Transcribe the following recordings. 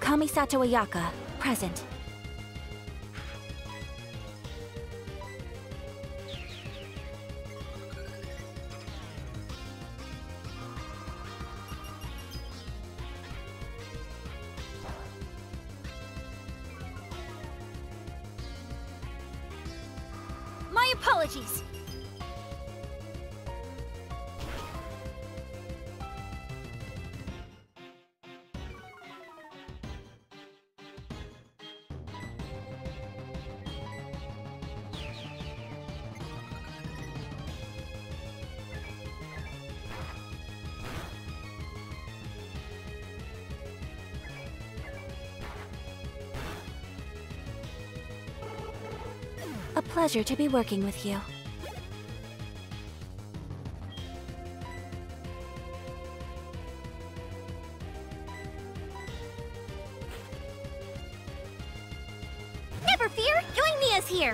Kamisato AYAKA, present. My apologies. A pleasure to be working with you. Never fear, Yoimiya's here.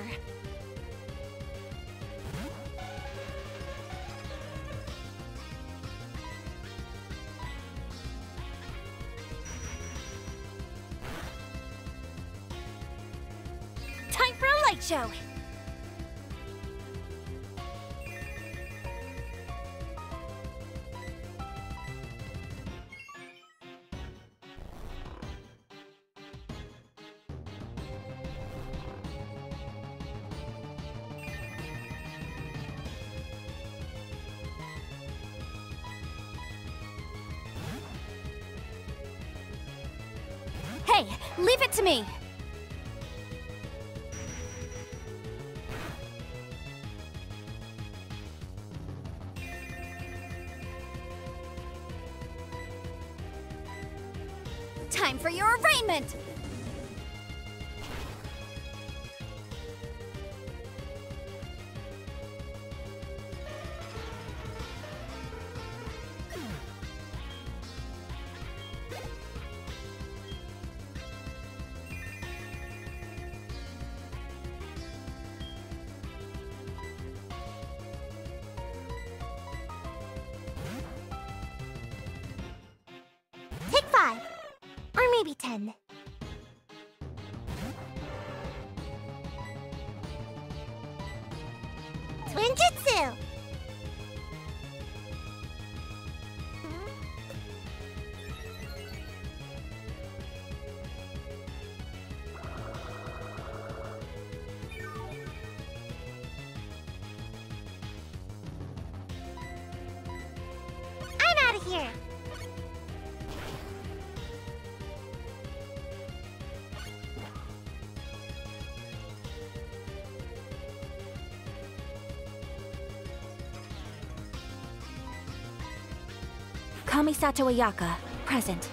Time for a light show. Hey, leave it to me! Time for your arraignment! Take 5. Or maybe 10. Twinjutsu! I'm out of here! Kamisato AYAKA, present.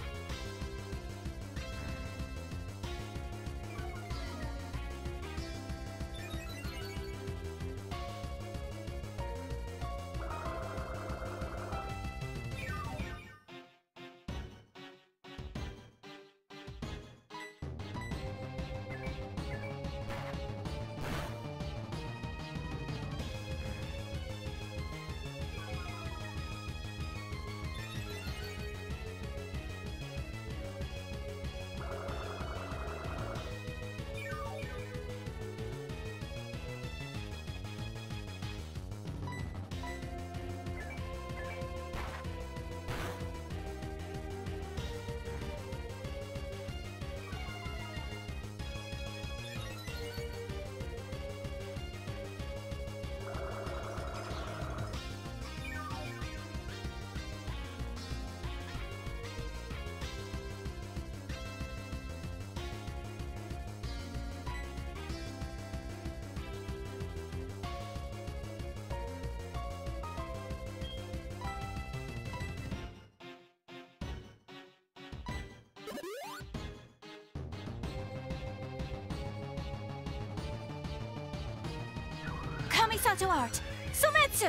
Kamisato art! Sometsu!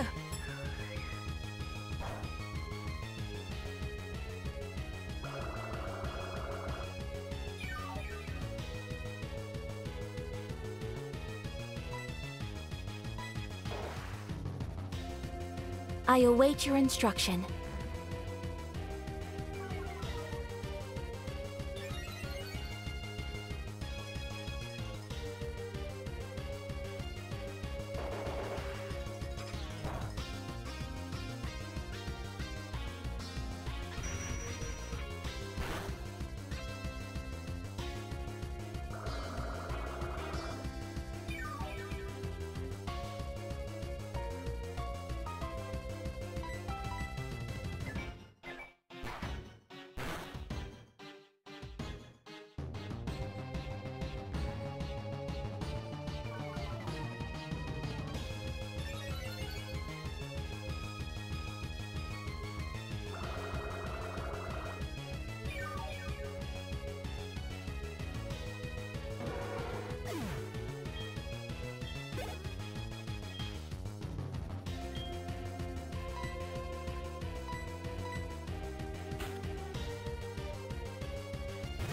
I await your instruction.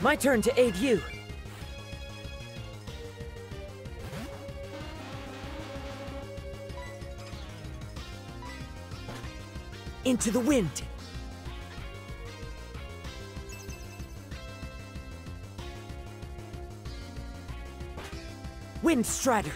My turn to aid you. Into the wind. Wind Strider.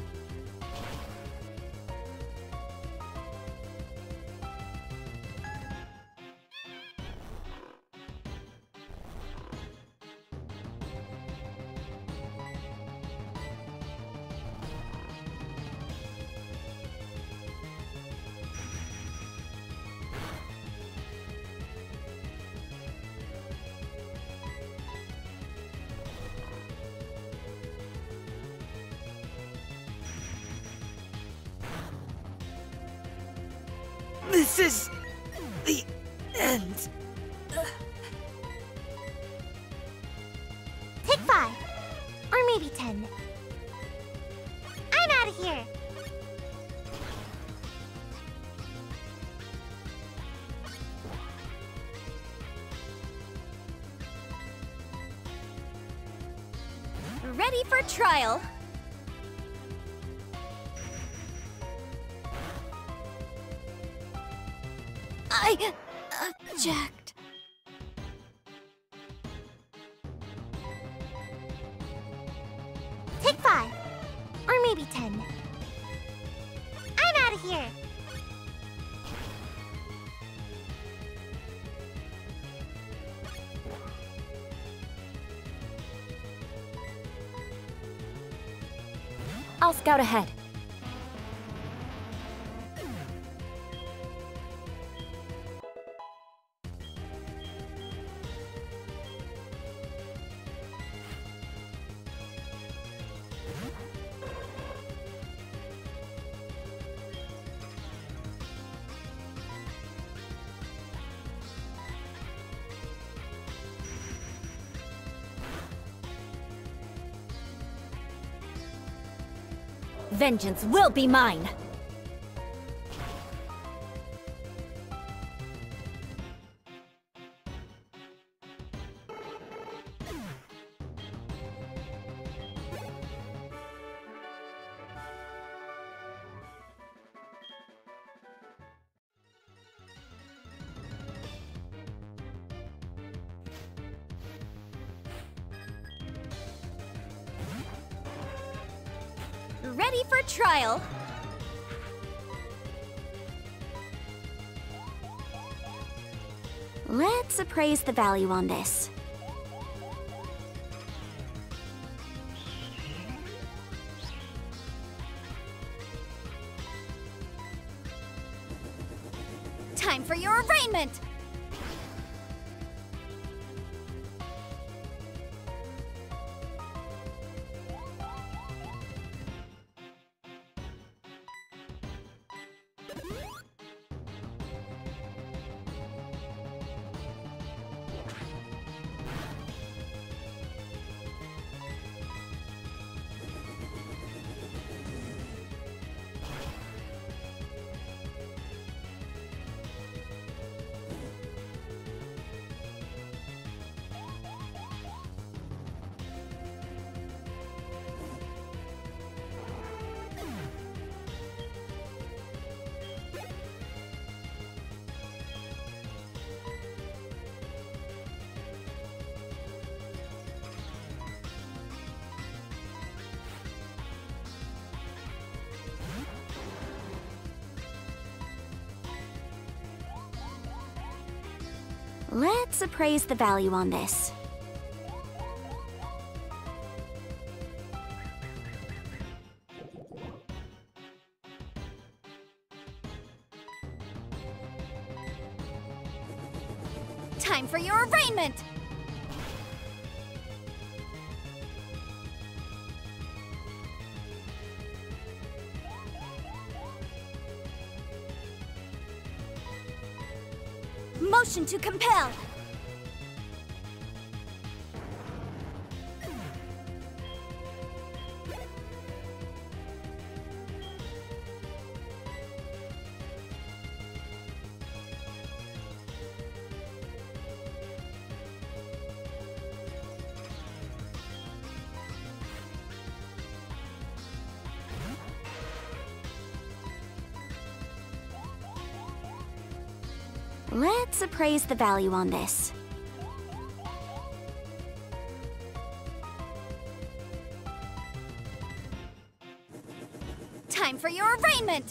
This is the end. Take 5. Or maybe 10. I'm out of here. Ready for trial. I object. Take 5. Or maybe 10. I'm out of here. I'll scout ahead. Vengeance will be mine! Ready for trial. Let's appraise the value on this. Time for your arraignment! Let's appraise the value on this. Time for your arraignment! Motion to compel! Let's appraise the value on this. Time for your arraignment!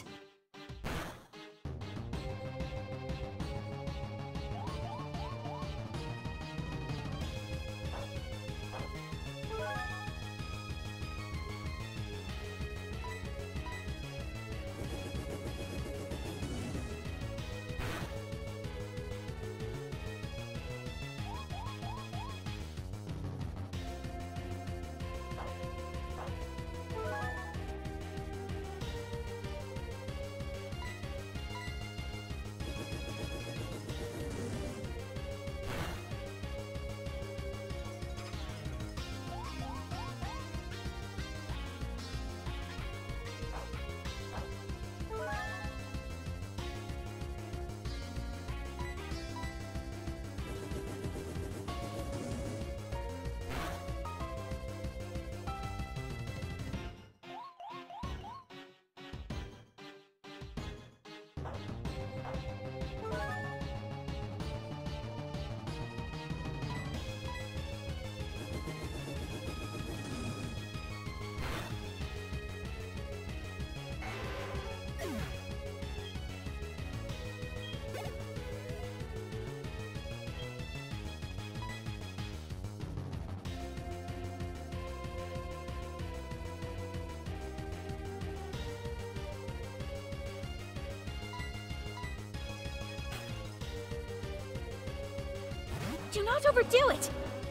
Do not overdo it!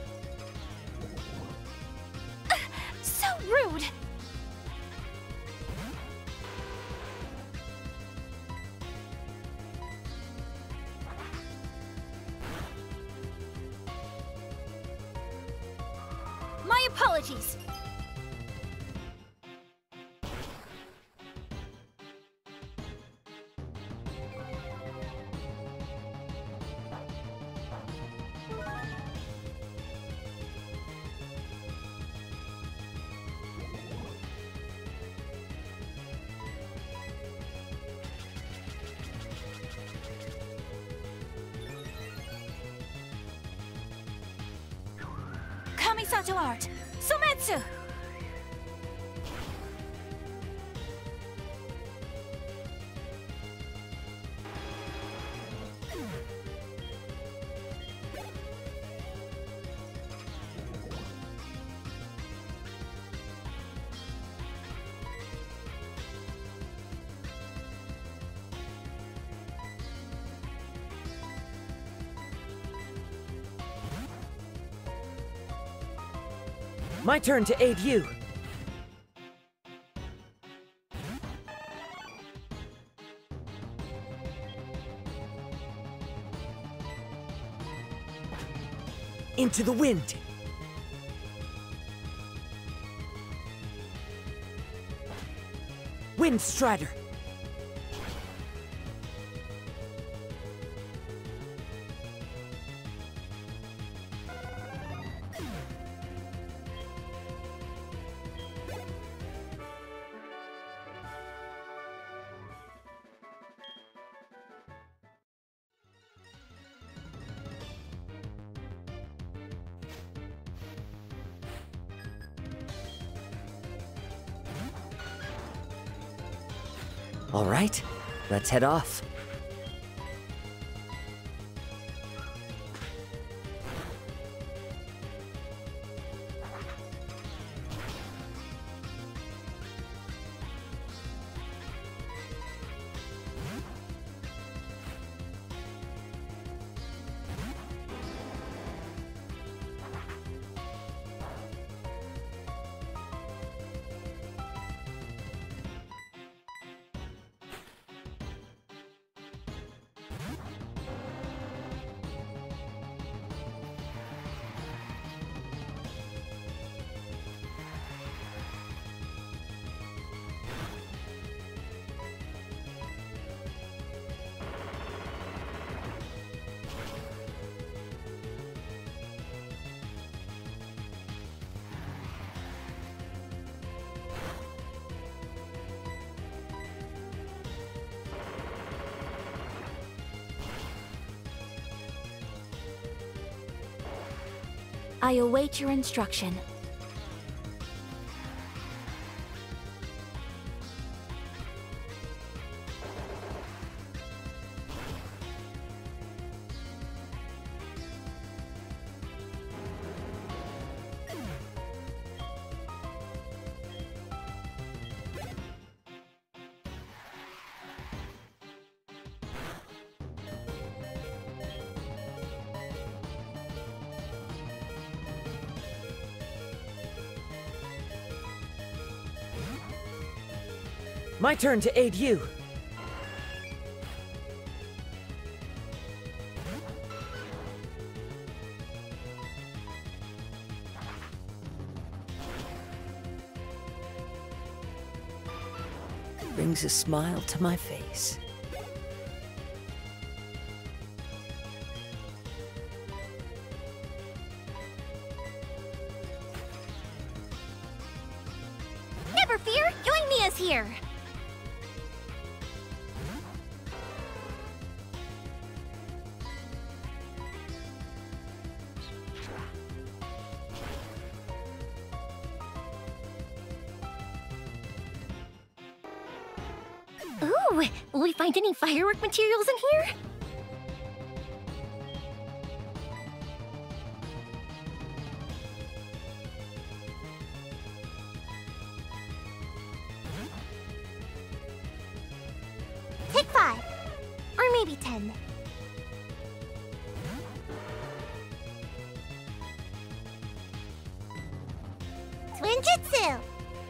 So rude! My apologies! Kamisato art! Sometsu! My turn to aid you. Into the wind. Wind Strider. All right, let's head off. I await your instruction. My turn to aid you. Brings a smile to my face. Never fear, join me as here. Ooh, will we find any firework materials in here? Take 5. Or maybe 10. Twinjutsu!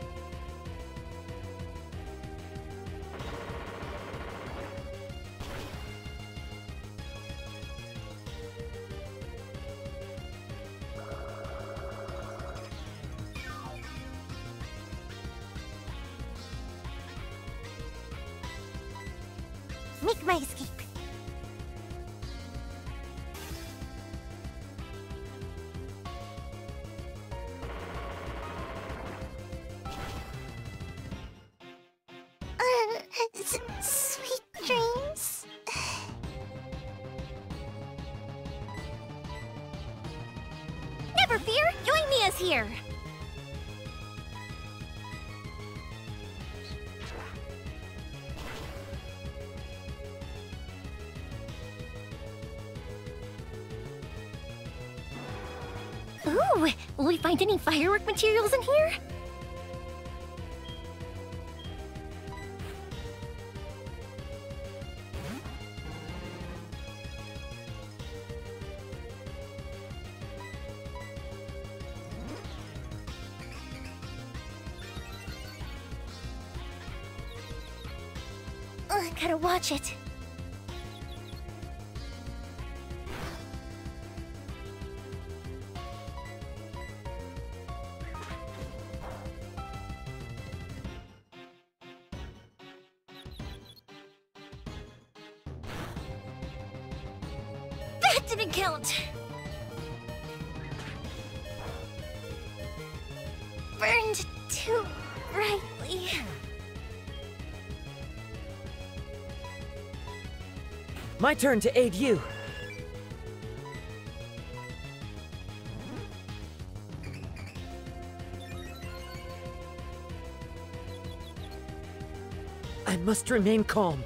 Make my escape. Sweet dreams. Never fear, join me as here. Ooh, will we find any firework materials in here? Gotta watch it. That didn't count. Burned too brightly. My turn to aid you. I must remain calm.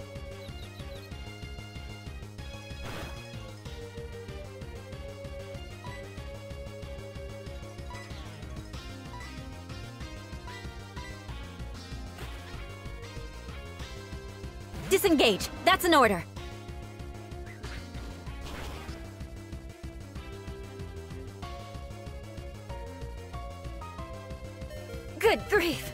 Disengage. That's an order. Good grief.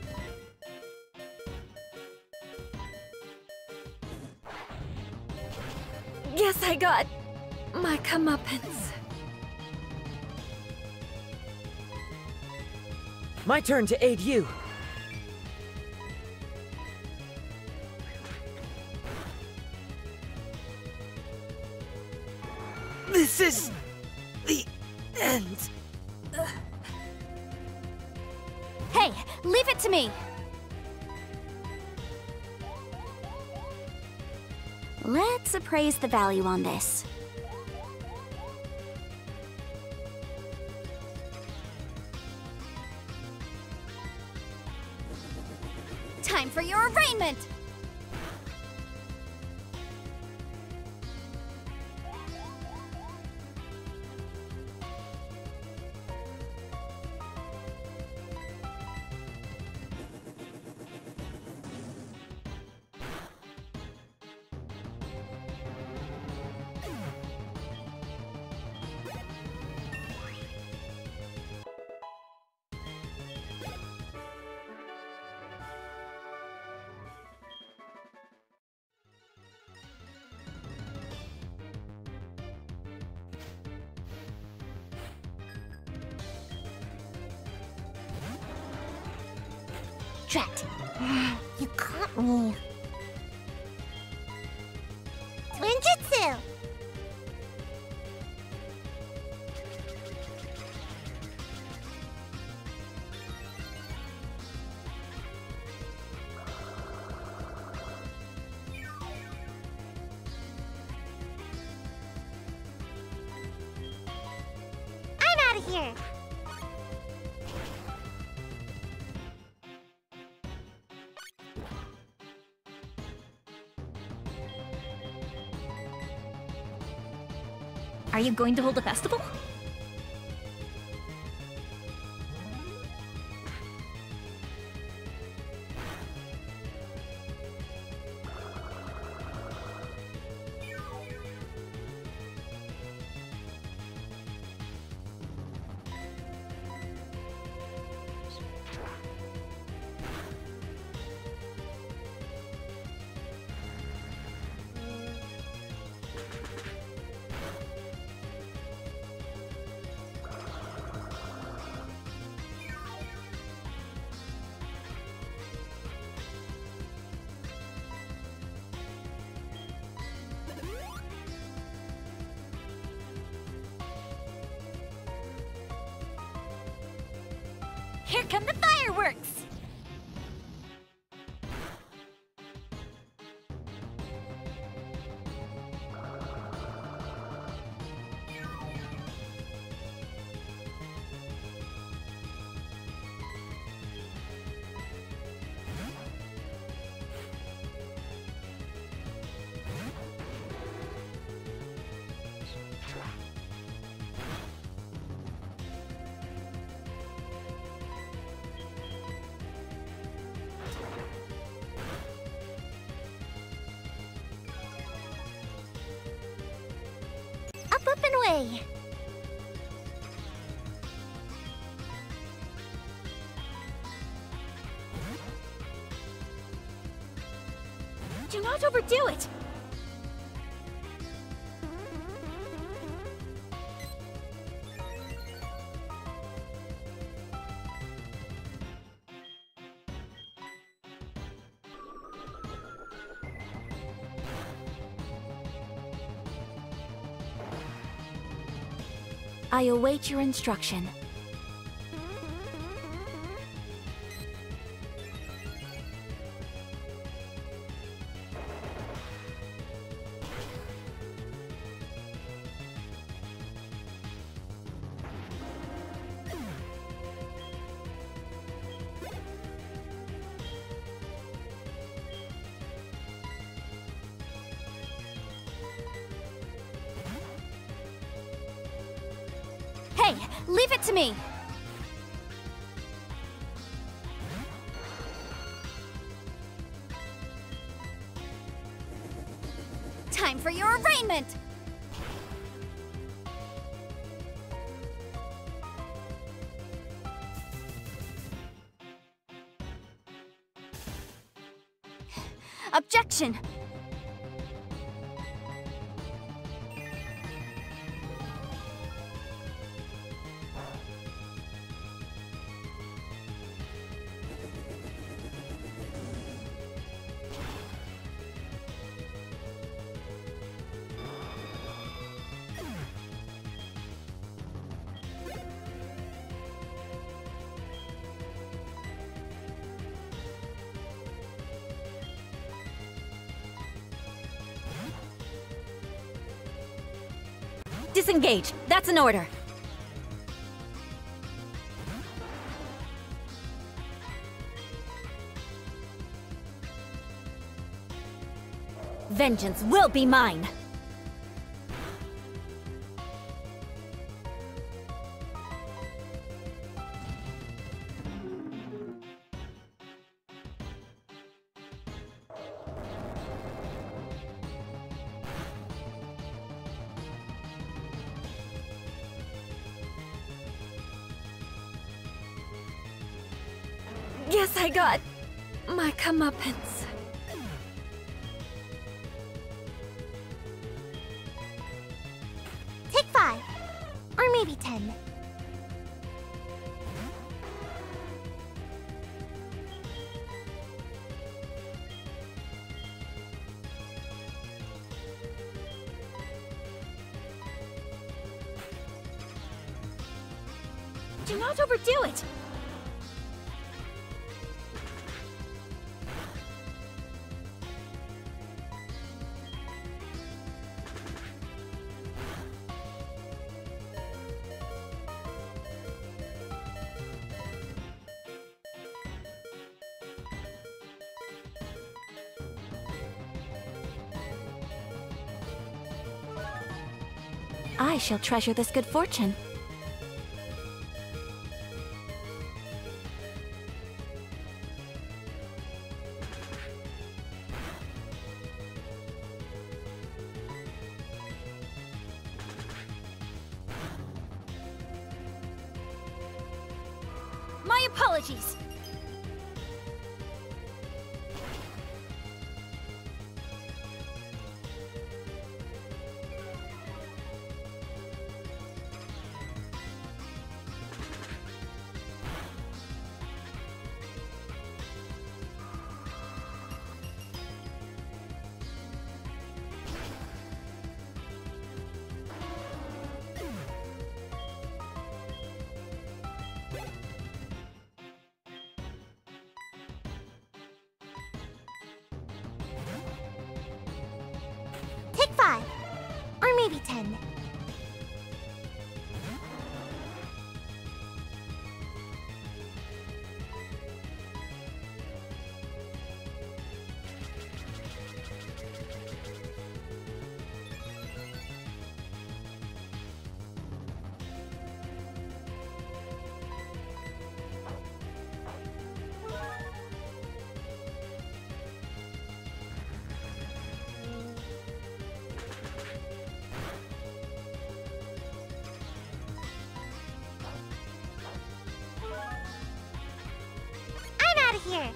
Guess I got my comeuppance. My turn to aid you. This is the end. Hey, leave it to me. Let's appraise the value on this. Time for your arraignment! Drat. You caught me. Twinjutsu! I'm out of here! Are you going to hold a festival? Here come the fireworks! Up and away! Do not overdo it! I await your instruction. Hey, leave it to me! Time for your arraignment! Objection! Disengage! That's an order! Vengeance will be mine! Guess I got my comeuppance. Take 5. Or maybe 10. Do not overdo it! I shall treasure this good fortune. My apologies! Take 5. Or maybe 10. I'm out of here.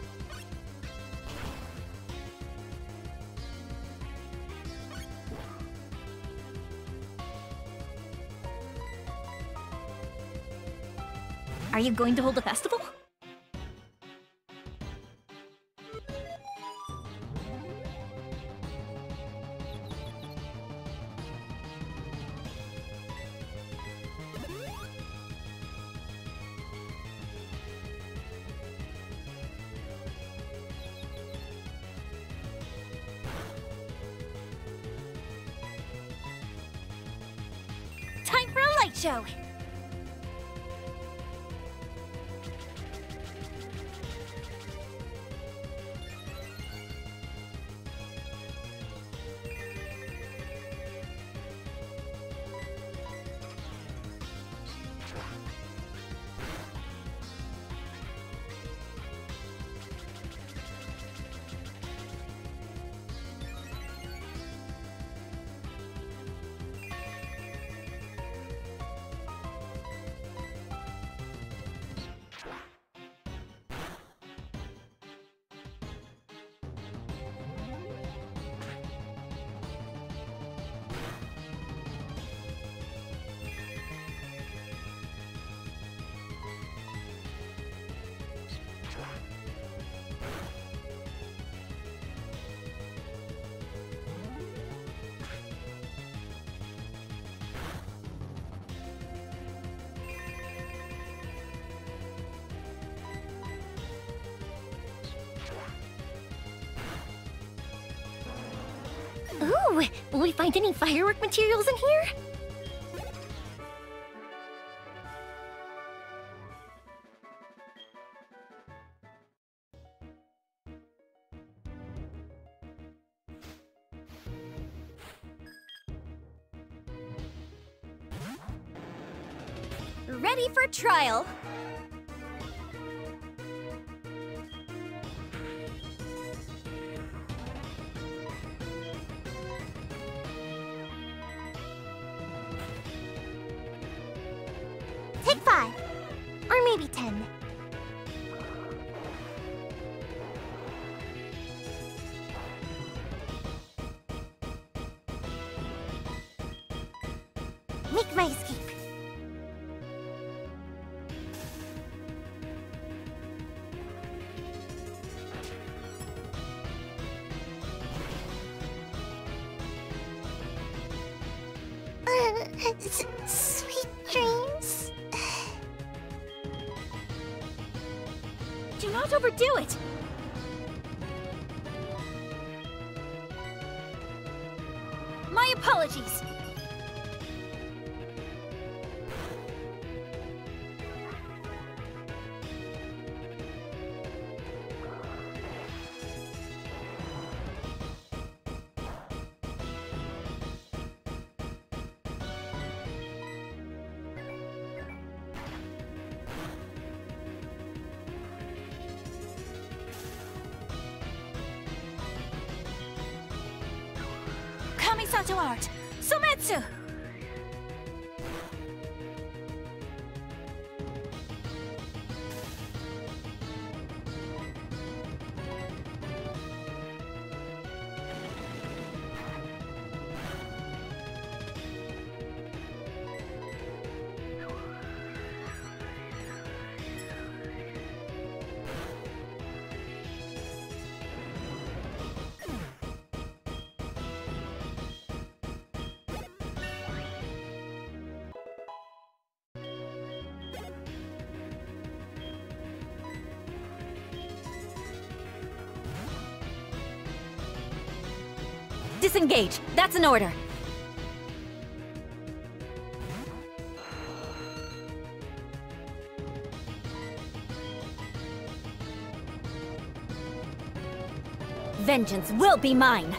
Are you going to hold a festival? Time for a light show! Ooh, will we find any firework materials in here? ready for trial. Take 5. Or maybe 10. Make my escape. Sweet dreams. Do not overdo it. My apologies. Kamisato art! Sometsu! Disengage! That's an order! Vengeance will be mine!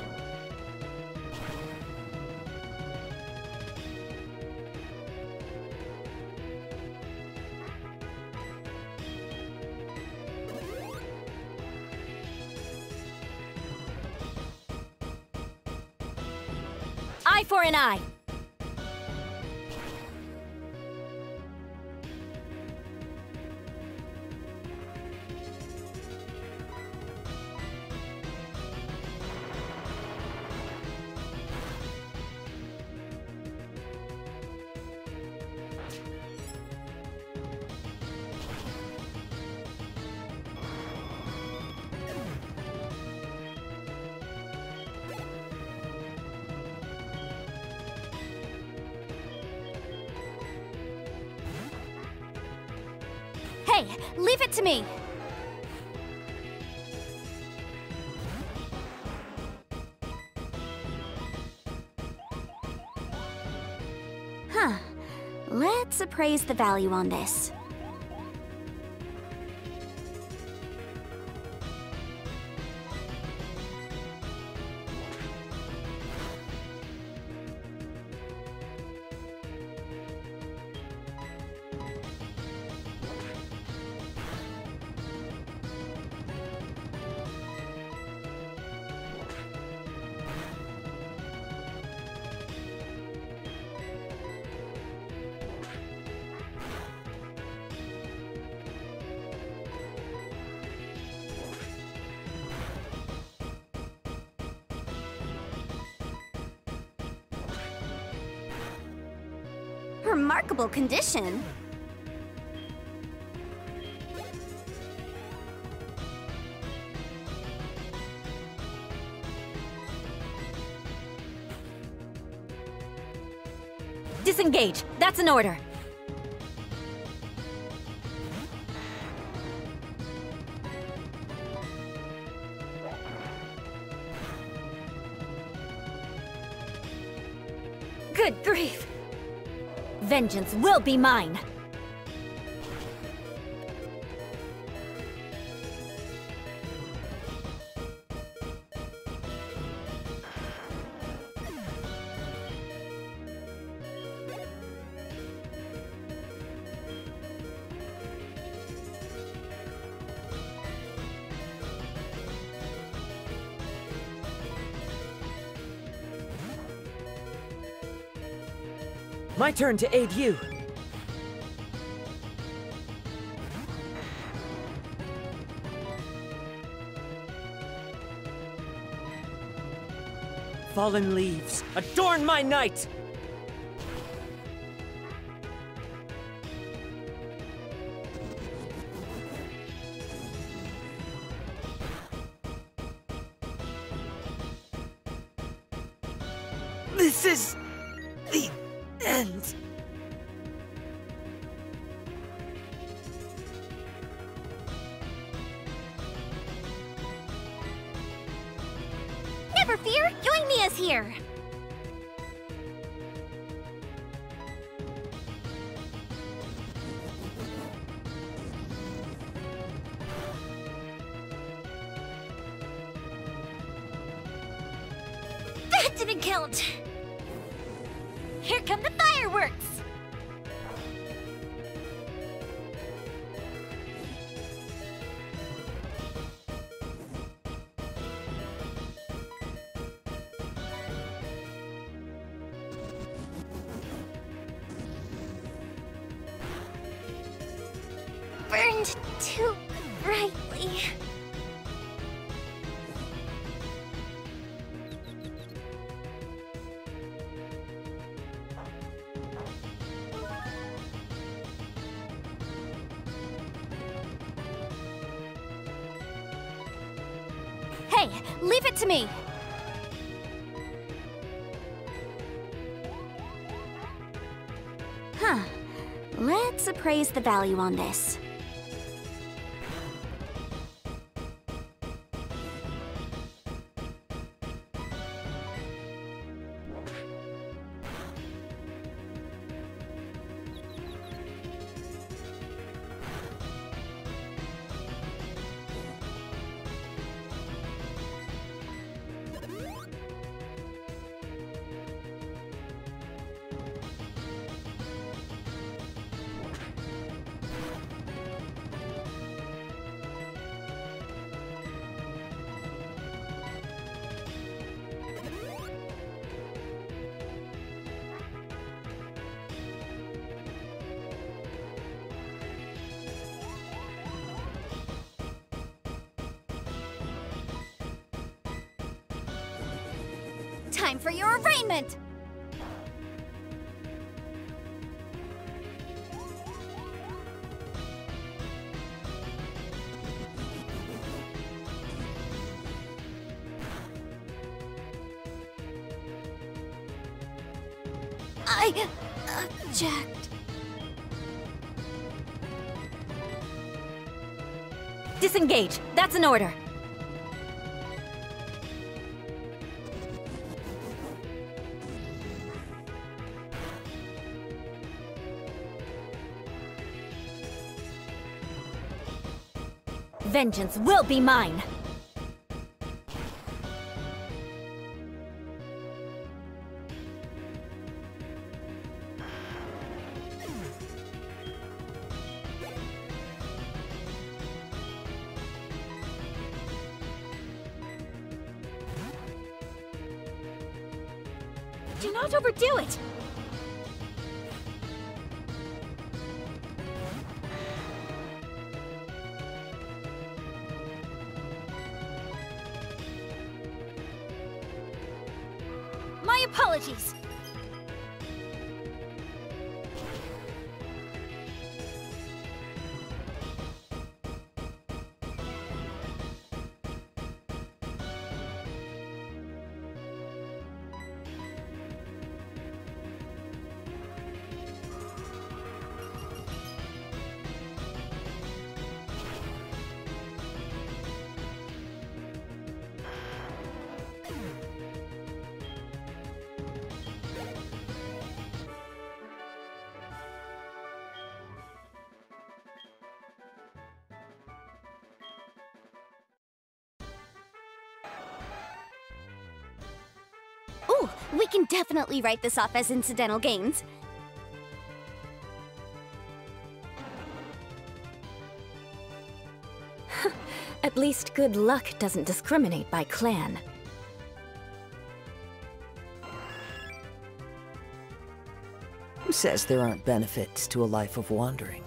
Eye for an eye! Hey, leave it to me! Huh. Let's appraise the value on this. Remarkable condition. Disengage! That's an order! Good grief! Vengeance will be mine! My turn to aid you. Fallen leaves, adorn my night! This is the end. Never fear, Yoimiya's here. That didn't count. Here come the fireworks! Burned too brightly. Hey, leave it to me! Huh. Let's appraise the value on this. Time for your arraignment! I object. Disengage. That's an order. Vengeance will be mine! Do not overdo it! My apologies! Ooh, we can definitely write this off as incidental gains. At least good luck doesn't discriminate by clan. Who says there aren't benefits to a life of wandering?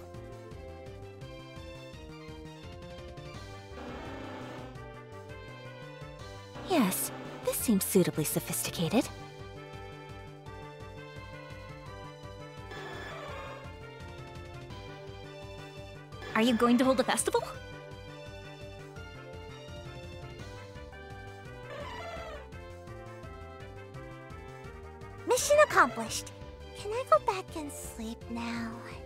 Yes, this seems suitably sophisticated. Are you going to hold a festival? Mission accomplished. Can I go back and sleep now?